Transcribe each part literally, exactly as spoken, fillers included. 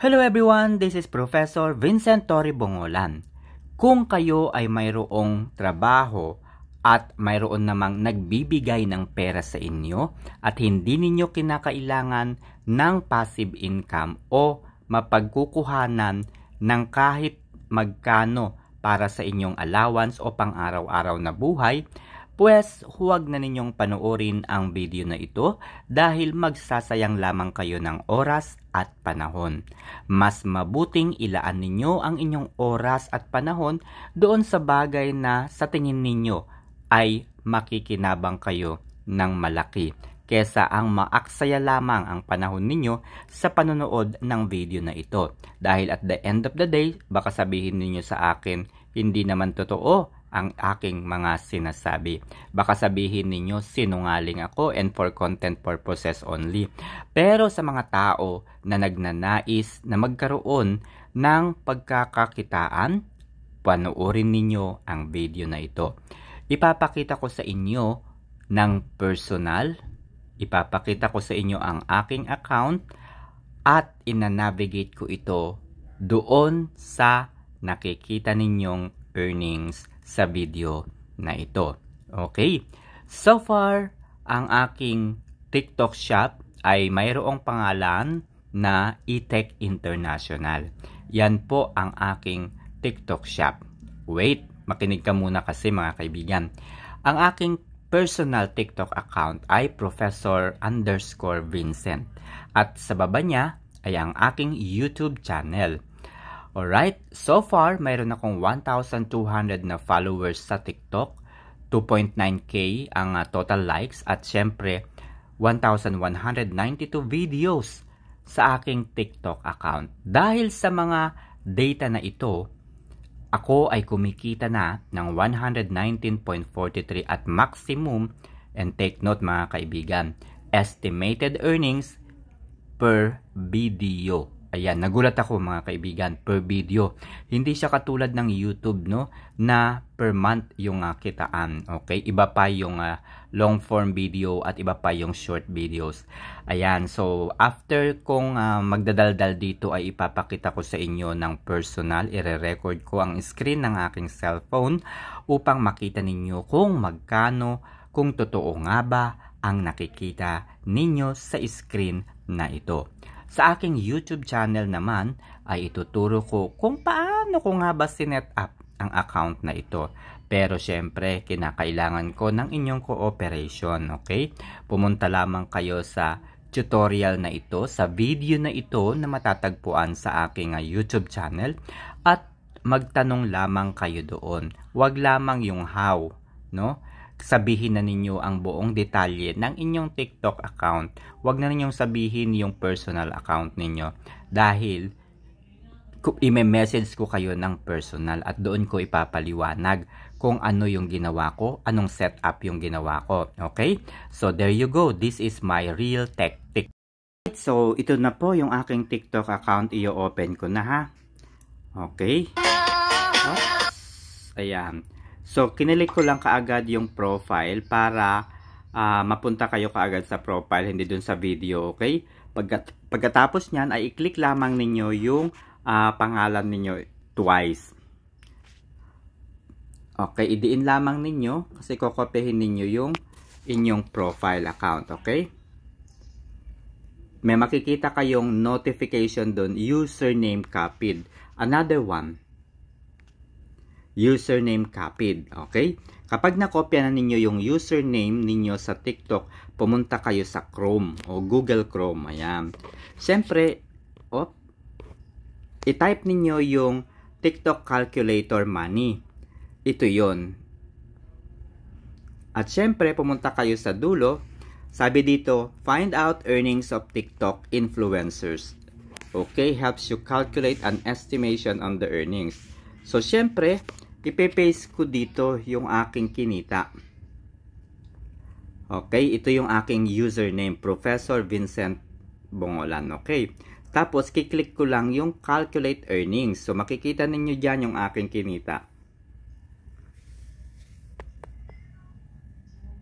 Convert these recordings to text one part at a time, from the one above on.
Hello everyone, this is Professor Vincent Torre Bongolan. Kung kayo ay mayroong trabaho at mayroon namang nagbibigay ng pera sa inyo at hindi ninyo kinakailangan ng passive income o mapagkukuhanan ng kahit magkano para sa inyong allowance o pang-araw-araw na buhay, pues huwag na ninyong panoorin ang video na ito dahil magsasayang lamang kayo ng oras at panahon. Mas mabuting ilaan ninyo ang inyong oras at panahon doon sa bagay na sa tingin ninyo ay makikinabang kayo ng malaki kesa ang maaksaya lamang ang panahon ninyo sa panonood ng video na ito. Dahil at the end of the day, baka sabihin ninyo sa akin, hindi naman totoo ang aking mga sinasabi. Baka sabihin ninyo sinungaling ako and for content purposes only. Pero sa mga tao na nagnanais na magkaroon ng pagkakakitaan, panoorin ninyo ang video na ito. Ipapakita ko sa inyo ng personal, ipapakita ko sa inyo ang aking account at ina-navigate ko ito doon sa nakikita ninyong earnings sa video na ito. Okay? So far, ang aking TikTok shop ay mayroong pangalan na eTech International. Yan po ang aking TikTok shop. Wait, makinig ka muna kasi mga kaibigan. Ang aking personal TikTok account ay Professor underscore Vincent. At sa baba niya ay ang aking YouTube channel. Alright, so far, mayroon akong one thousand two hundred na followers sa TikTok, two point nine K ang uh, total likes, at syempre, one thousand one hundred ninety-two videos sa aking TikTok account. Dahil sa mga data na ito, ako ay kumikita na ng one hundred nineteen point four three at maximum, and take note mga kaibigan, estimated earnings per video. Ayan, nagulat ako mga kaibigan, per video. Hindi siya katulad ng YouTube, no, na per month yung uh, kitaan. Okay, iba pa yung uh, long form video at iba pa yung short videos. Ayan, so after kong uh, magdadaldal dito ay ipapakita ko sa inyo ng personal, ire-record ko ang screen ng aking cellphone upang makita ninyo kung magkano, kung totoo nga ba ang nakikita ninyo sa screen na ito. Sa aking YouTube channel naman ay ituturo ko kung paano ko nga ba sinet up ang account na ito. Pero syempre, kinakailangan ko ng inyong cooperation, okay? Pumunta lamang kayo sa tutorial na ito, sa video na ito na matatagpuan sa aking uh, YouTube channel at magtanong lamang kayo doon. Huwag lamang yung how, no? Sabihin na ninyo ang buong detalye ng inyong TikTok account. Huwag na ninyong sabihin yung personal account ninyo. Dahil, i-message ko kayo ng personal at doon ko ipapaliwanag kung ano yung ginawa ko, anong setup yung ginawa ko. Okay? So, there you go. This is my real tech TikTok. So, ito na po yung aking TikTok account. I-open ko na ha. Okay? Oops. Ayan. So, kinilik ko lang kaagad yung profile para uh, mapunta kayo kaagad sa profile, hindi dun sa video, okay? Pagkat pagkatapos nyan, ay i-click lamang ninyo yung uh, pangalan ninyo twice. Okay, idiin lamang ninyo kasi kokopyahin ninyo yung inyong profile account, okay? May makikita kayong notification dun, username copied. Another one. Username copied, okay? Kapag nakopya na ninyo yung username ninyo sa TikTok, pumunta kayo sa Chrome o Google Chrome, ayan. Siyempre, oh, i-type ninyo yung TikTok Calculator Money. Ito yon. At siyempre, pumunta kayo sa dulo, sabi dito, find out earnings of TikTok influencers. Okay, helps you calculate an estimation on the earnings. So, syempre, ipe-paste ko dito yung aking kinita. Okay, ito yung aking username, Professor Vincent Bongolan. Okay, tapos kiklik ko lang yung calculate earnings. So, makikita ninyo dyan yung aking kinita.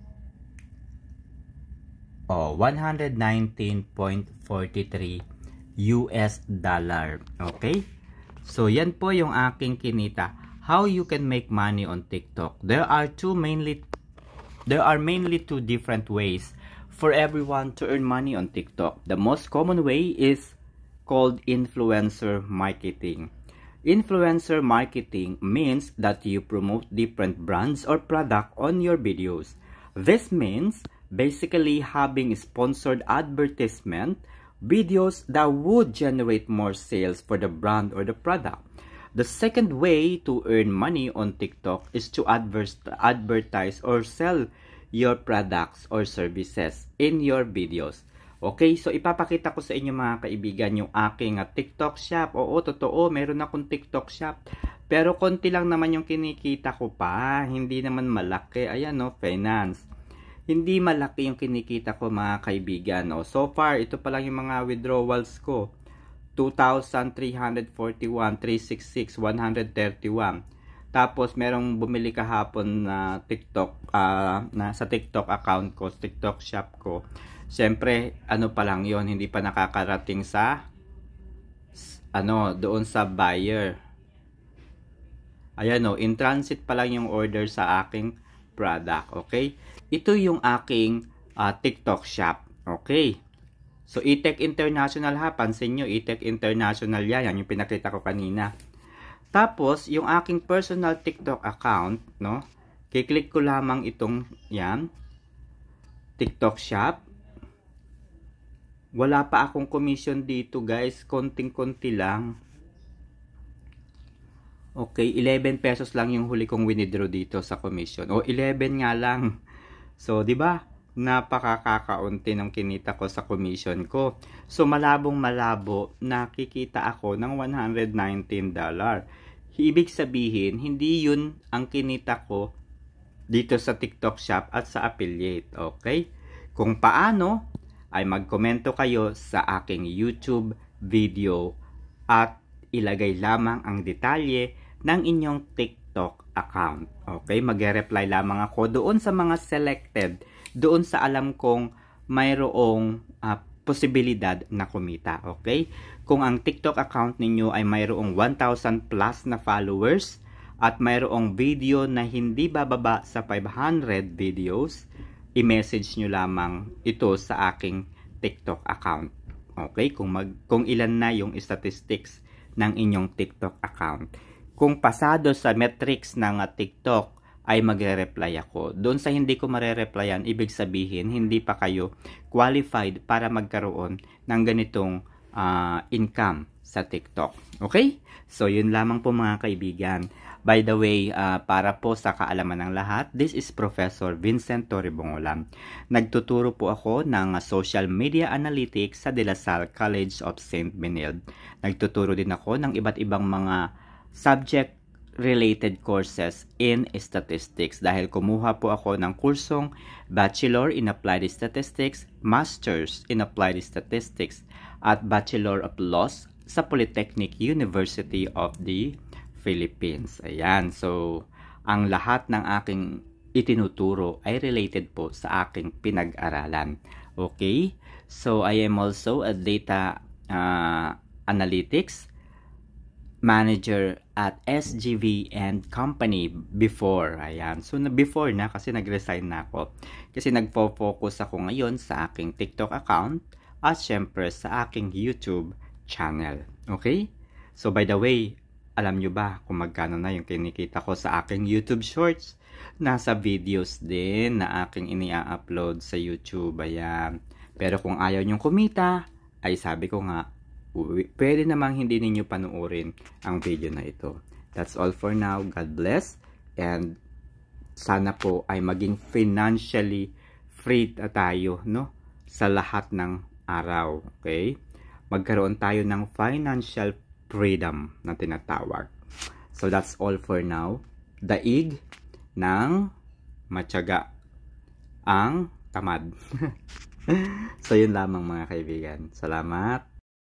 Oh, one hundred nineteen point four three U S dollar. Okay? So, yan po yung aking kinita. How you can make money on TikTok. There are two mainly, there are mainly two different ways for everyone to earn money on TikTok. The most common way is called influencer marketing. Influencer marketing means that you promote different brands or product on your videos. This means basically having sponsored advertisement videos that would generate more sales for the brand or the product. The second way to earn money on TikTok is to advertise or sell your products or services in your videos. Okay, so ipapakita ko sa inyo mga kaibigan yung aking uh, TikTok shop. Oo, totoo, meron akong TikTok shop. Pero konti lang naman yung kinikita ko pa. Hindi naman malaki. Ayan no, finance. Hindi malaki yung kinikita ko mga kaibigan. No? So far, ito pa lang yung mga withdrawals ko. two thousand three hundred forty-one, three hundred sixty-six, one hundred thirty-one. Tapos, merong bumili kahapon na TikTok, uh, na sa TikTok account ko, TikTok shop ko. Siyempre, ano pa lang yon, hindi pa nakakarating sa, ano, doon sa buyer. Ayan o, in transit pa lang yung order sa aking product, okay? Ito yung aking uh, TikTok shop, okay? So, E-Tech International ha, pansin nyo, E-Tech International yan, yan yung pinakita ko kanina. Tapos, yung aking personal TikTok account, no? Kiklik ko lamang itong, yan, TikTok shop. Wala pa akong commission dito guys, konting-konti lang. Okay, eleven pesos lang yung huli kong winidraw dito sa commission. O, eleven nga lang. So, di ba? Napakakakaunti ng kinita ko sa commission ko. So, malabong malabo, nakikita ako ng one hundred nineteen dollars. Ibig sabihin, hindi yun ang kinita ko dito sa TikTok shop at sa affiliate. Okay? Kung paano, ay magkomento kayo sa aking YouTube video at ilagay lamang ang detalye ng inyong TikTok account. Okay? Mag-reply lamang ako doon sa mga selected, doon sa alam kong mayroong uh, posibilidad na kumita. Okay? Kung ang TikTok account ninyo ay mayroong one thousand plus na followers at mayroong video na hindi bababa sa five hundred videos, i-message nyo lamang ito sa aking TikTok account. Okay? Kung, mag, kung ilan na yung statistics ng inyong TikTok account. Kung pasado sa metrics ng uh, TikTok, ay magre-reply ako. Doon sa hindi ko mare-replyan, ibig sabihin, hindi pa kayo qualified para magkaroon ng ganitong uh, income sa TikTok. Okay? So, yun lamang po mga kaibigan. By the way, uh, para po sa kaalaman ng lahat, this is Professor Vincent Torre Bongolan. Nagtuturo po ako ng uh, Social Media Analytics sa De La Salle College of Saint Benilde. Nagtuturo din ako ng iba't ibang mga subject-related courses in statistics dahil kumuha po ako ng kursong Bachelor in Applied Statistics, Masters in Applied Statistics, at Bachelor of Laws sa Polytechnic University of the Philippines. Ayan. So, ang lahat ng aking itinuturo ay related po sa aking pinag-aralan. Okay? So, I am also a data uh, analytics manager at S G V and Company before. Ayan. So, before na kasi nag-resign na ako. Kasi nagpo-focus ako ngayon sa aking TikTok account at syempre sa aking YouTube channel. Okay? So, by the way, alam nyo ba kung magkano na yung kinikita ko sa aking YouTube Shorts? Nasa videos din na aking ini-upload sa YouTube. Ayan. Pero kung ayaw nyong kumita, ay sabi ko nga, pwede namang hindi ninyo panuorin ang video na ito. That's all for now. God bless. And sana po ay maging financially free tayo, no? Sa lahat ng araw. Okay? Magkaroon tayo ng financial freedom na tinatawag. So that's all for now. Daig ng matyaga ang tamad. So yun lamang mga kaibigan. Salamat.